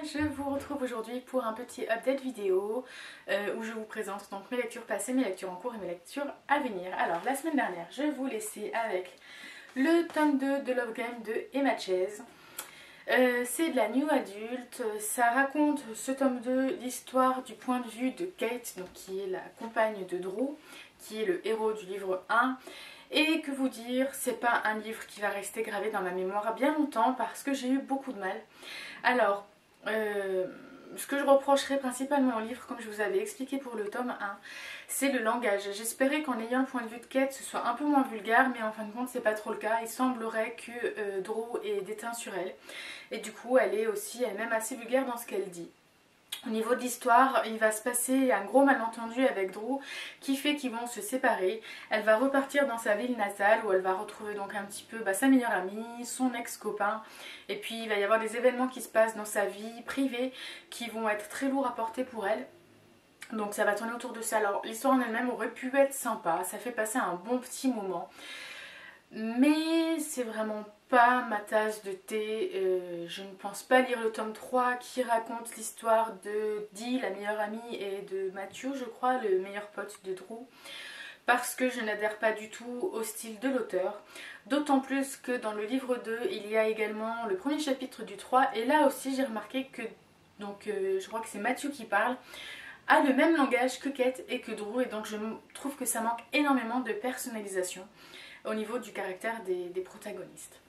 je vous retrouve aujourd'hui pour un petit update vidéo où je vous présente donc mes lectures passées, mes lectures en cours et mes lectures à venir. Alors la semaine dernière je vous laissais avec le tome 2 de Love Game de Emma Chase. C'est de la new adulte, ça raconte ce tome 2 l'histoire du point de vue de Kate, donc qui est la compagne de Drew, qui est le héros du livre 1. Et que vous dire, c'est pas un livre qui va rester gravé dans ma mémoire bien longtemps parce que j'ai eu beaucoup de mal. Alors, ce que je reprocherais principalement au livre, comme je vous avais expliqué pour le tome 1, c'est le langage. J'espérais qu'en ayant le point de vue de Kate, ce soit un peu moins vulgaire, mais en fin de compte, c'est pas trop le cas. Il semblerait que Drew ait déteint sur elle. Et du coup, elle est aussi elle-même assez vulgaire dans ce qu'elle dit. Au niveau de l'histoire, il va se passer un gros malentendu avec Drew qui fait qu'ils vont se séparer. Elle va repartir dans sa ville natale où elle va retrouver donc un petit peu sa meilleure amie, son ex-copain. Et puis il va y avoir des événements qui se passent dans sa vie privée qui vont être très lourds à porter pour elle. Donc ça va tourner autour de ça. Alors l'histoire en elle-même aurait pu être sympa, ça fait passer un bon petit moment. Mais c'est vraiment pas ma tasse de thé. Je ne pense pas lire le tome 3 qui raconte l'histoire de Dee, la meilleure amie, et de Matthew, je crois, le meilleur pote de Drew, parce que je n'adhère pas du tout au style de l'auteur. D'autant plus que dans le livre 2, il y a également le premier chapitre du 3, et là aussi j'ai remarqué que, je crois que c'est Matthew qui parle, a le même langage que Kate et que Drew, et donc je trouve que ça manque énormément de personnalisation au niveau du caractère des protagonistes.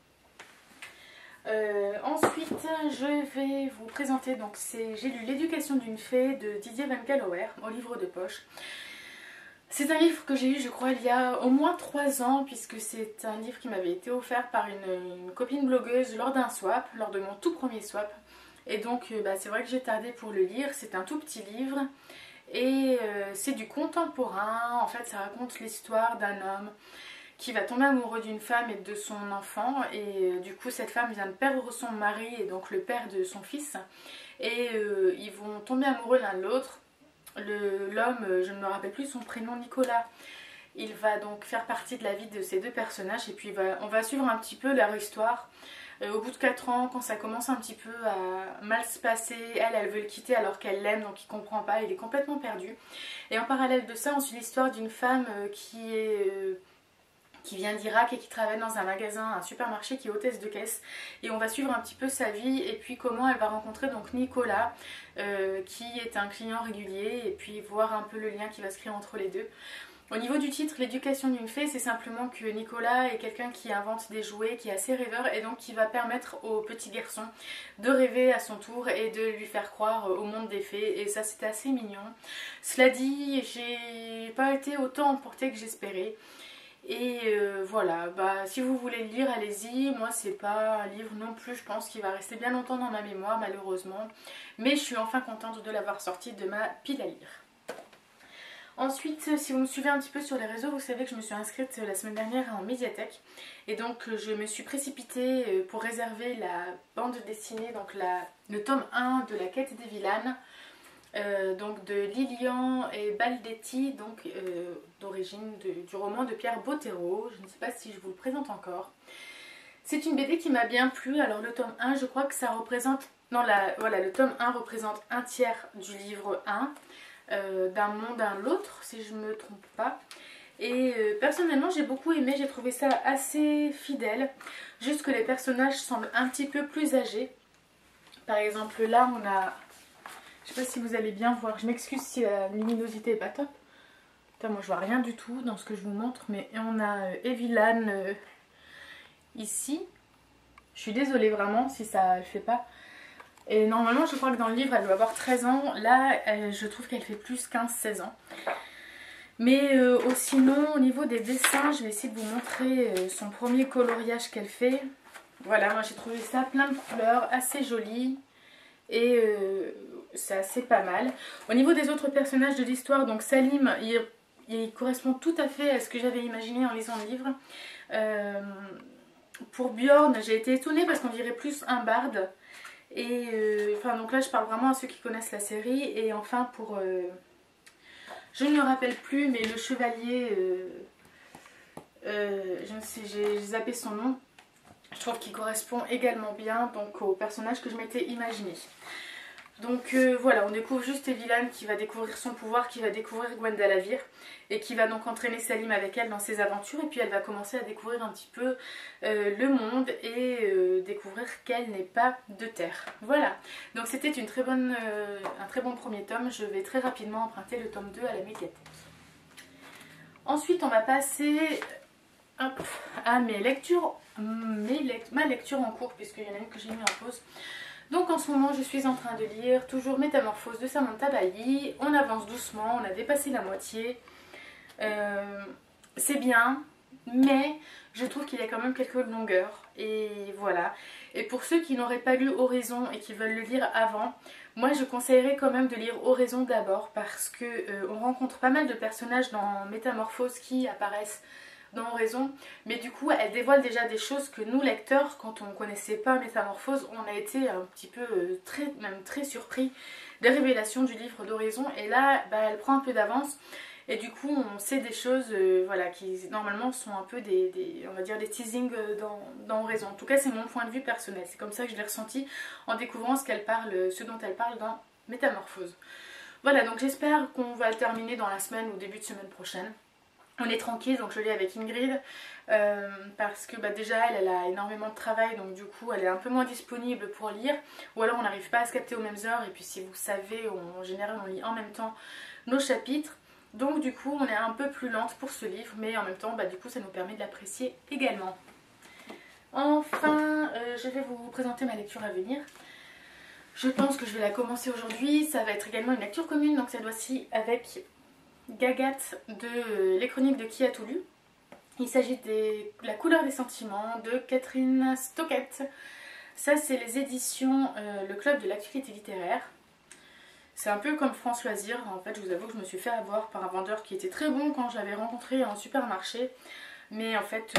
Ensuite, je vais vous présenter, donc j'ai lu L'éducation d'une fée de Didier Van Calower au livre de poche. C'est un livre que j'ai eu, je crois, il y a au moins 3 ans, puisque c'est un livre qui m'avait été offert par une copine blogueuse lors d'un swap, lors de mon tout premier swap. Et donc, c'est vrai que j'ai tardé pour le lire. C'est un tout petit livre et c'est du contemporain. En fait, ça raconte l'histoire d'un homme qui va tomber amoureux d'une femme et de son enfant, et du coup cette femme vient de perdre son mari et donc le père de son fils, et ils vont tomber amoureux l'un de l'autre. L'homme, je ne me rappelle plus son prénom, Nicolas, il va donc faire partie de la vie de ces deux personnages, et puis on va suivre un petit peu leur histoire. Au bout de 4 ans, quand ça commence un petit peu à mal se passer, elle veut le quitter alors qu'elle l'aime, donc il comprend pas, il est complètement perdu. Et en parallèle de ça, on suit l'histoire d'une femme qui vient d'Irak et qui travaille dans un magasin, un supermarché, qui est hôtesse de caisse, et on va suivre un petit peu sa vie et puis comment elle va rencontrer donc Nicolas qui est un client régulier, et puis voir un peu le lien qui va se créer entre les deux. Au niveau du titre, L'éducation d'une fée, c'est simplement que Nicolas est quelqu'un qui invente des jouets, qui est assez rêveur, et donc qui va permettre au petit garçon de rêver à son tour et de lui faire croire au monde des fées, et ça c'est assez mignon. Cela dit, j'ai pas été autant emportée que j'espérais. Et voilà, si vous voulez le lire, allez-y. Moi c'est pas un livre non plus, je pense, qui va rester bien longtemps dans ma mémoire, malheureusement. Mais je suis enfin contente de l'avoir sorti de ma pile à lire. Ensuite, si vous me suivez un petit peu sur les réseaux, vous savez que je me suis inscrite la semaine dernière en médiathèque. Et donc je me suis précipitée pour réserver la bande dessinée, donc le tome 1 de La Quête des Vilanes. Donc de Lilian et Baldetti, donc d'origine du roman de Pierre Bottero. Je ne sais pas si je vous le présente encore. C'est une BD qui m'a bien plu. Alors le tome 1, je crois que ça représente, voilà, le tome 1 représente un tiers du livre 1, d'un monde à l'autre, si je ne me trompe pas. Et personnellement j'ai beaucoup aimé, j'ai trouvé ça assez fidèle, juste que les personnages semblent un petit peu plus âgés. Par exemple là on a... Je sais pas si vous allez bien voir, je m'excuse si la luminosité est pas top. Putain, moi je vois rien du tout dans ce que je vous montre, mais on a Evilan ici. Je suis désolée vraiment si ça le fait pas. Et normalement je crois que dans le livre elle doit avoir 13 ans, là je trouve qu'elle fait plus 15-16 ans. Mais sinon au niveau des dessins, je vais essayer de vous montrer son premier coloriage qu'elle fait. Voilà, moi j'ai trouvé ça plein de couleurs, assez joli. Et c'est assez pas mal. Au niveau des autres personnages de l'histoire, donc Salim, il correspond tout à fait à ce que j'avais imaginé en lisant le livre. Pour Bjorn, j'ai été étonnée parce qu'on dirait plus un barde. Et donc là je parle vraiment à ceux qui connaissent la série. Et enfin pour... je ne me rappelle plus, mais le chevalier... je ne sais, j'ai zappé son nom. Je trouve qu'il correspond également bien donc au personnage que je m'étais imaginé. Donc voilà, on découvre juste Evilan qui va découvrir son pouvoir, qui va découvrir Gwendalavir et qui va donc entraîner Salim avec elle dans ses aventures. Et puis elle va commencer à découvrir un petit peu le monde et découvrir qu'elle n'est pas de terre. Voilà, donc c'était un très bon premier tome. Je vais très rapidement emprunter le tome 2 à la médiathèque. Ensuite on va passer à mes lectures, ma lecture en cours, puisqu'il y en a une que j'ai mis en pause. Donc en ce moment je suis en train de lire toujours Métamorphose de Samantha Bailly. On avance doucement, on a dépassé la moitié. C'est bien, mais je trouve qu'il y a quand même quelques longueurs. Et voilà. Et pour ceux qui n'auraient pas lu Horizon et qui veulent le lire avant, moi je conseillerais quand même de lire Horizon d'abord, parce que on rencontre pas mal de personnages dans Métamorphose qui apparaissent dans Horizon, mais du coup elle dévoile déjà des choses que nous lecteurs, quand on ne connaissait pas Métamorphose, on a été un petit peu même très surpris des révélations du livre d'Horizon, et là elle prend un peu d'avance et du coup on sait des choses voilà, qui normalement sont un peu on va dire des teasings dans Horizon. En tout cas c'est mon point de vue personnel, c'est comme ça que je l'ai ressenti en découvrant ce dont elle parle dans Métamorphose. Voilà, donc j'espère qu'on va le terminer dans la semaine ou début de semaine prochaine. On est tranquille, donc je lis avec Ingrid parce que déjà elle a énormément de travail, donc du coup elle est un peu moins disponible pour lire, ou alors on n'arrive pas à se capter aux mêmes heures, et puis si vous savez, en général on lit en même temps nos chapitres, donc du coup on est un peu plus lente pour ce livre, mais en même temps du coup ça nous permet de l'apprécier également. Enfin, je vais vous présenter ma lecture à venir. Je pense que je vais la commencer aujourd'hui, ça va être également une lecture commune, donc cette fois-ci avec Gagat de Les Chroniques de Qui a tout lu. Il s'agit de La couleur des sentiments de Catherine Stockett. Ça c'est les éditions Le Club de l'actualité littéraire. C'est un peu comme France Loisirs. En fait je vous avoue que je me suis fait avoir par un vendeur qui était très bon quand je l'avais rencontré en supermarché. Mais en fait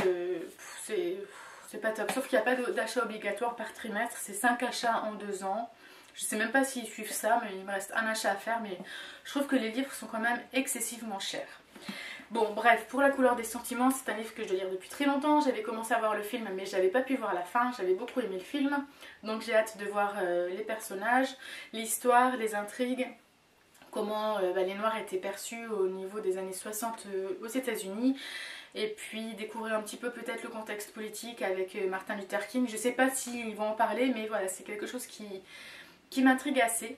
c'est pas top. Sauf qu'il n'y a pas d'achat obligatoire par trimestre. C'est 5 achats en 2 ans. Je sais même pas s'ils suivent ça, mais il me reste un achat à faire, mais je trouve que les livres sont quand même excessivement chers. Bon bref, pour La couleur des sentiments, c'est un livre que je dois lire depuis très longtemps. J'avais commencé à voir le film, mais j'avais pas pu voir la fin. J'avais beaucoup aimé le film, donc j'ai hâte de voir les personnages, l'histoire, les intrigues, comment les Noirs étaient perçus au niveau des années 60 aux États-Unis. Et puis découvrir un petit peu peut-être le contexte politique avec Martin Luther King. Je sais pas s'ils vont en parler, mais voilà, c'est quelque chose qui m'intrigue assez.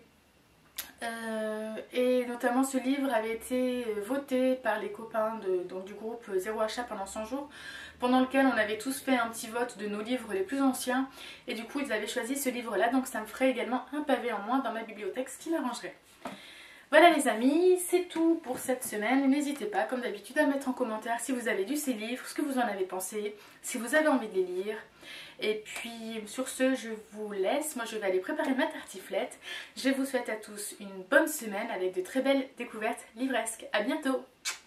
Et notamment ce livre avait été voté par les copains du groupe Zéro Achat pendant 100 jours, pendant lequel on avait tous fait un petit vote de nos livres les plus anciens, et du coup ils avaient choisi ce livre là, donc ça me ferait également un pavé en moins dans ma bibliothèque, ce qui m'arrangerait. Voilà les amis, c'est tout pour cette semaine. N'hésitez pas comme d'habitude à mettre en commentaire si vous avez lu ces livres, ce que vous en avez pensé, si vous avez envie de les lire. Et puis sur ce je vous laisse, moi je vais aller préparer ma tartiflette. Je vous souhaite à tous une bonne semaine avec de très belles découvertes livresques. A bientôt.